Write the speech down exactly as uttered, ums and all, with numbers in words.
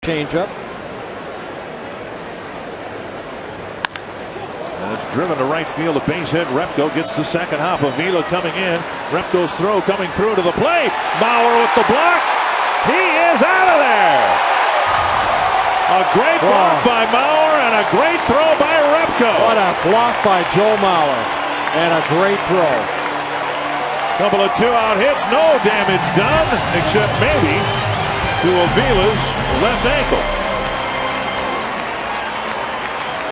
Changeup. And it's driven to right field. A base hit. Repko gets the second hop. Avila coming in. Repko's throw coming through to the plate. Mauer with the block. He is out of there. A great block oh. by Mauer and a great throw by Repko. What a block by Joe Mauer and a great throw. Couple of two-out hits. No damage done except maybe to Avila's left ankle.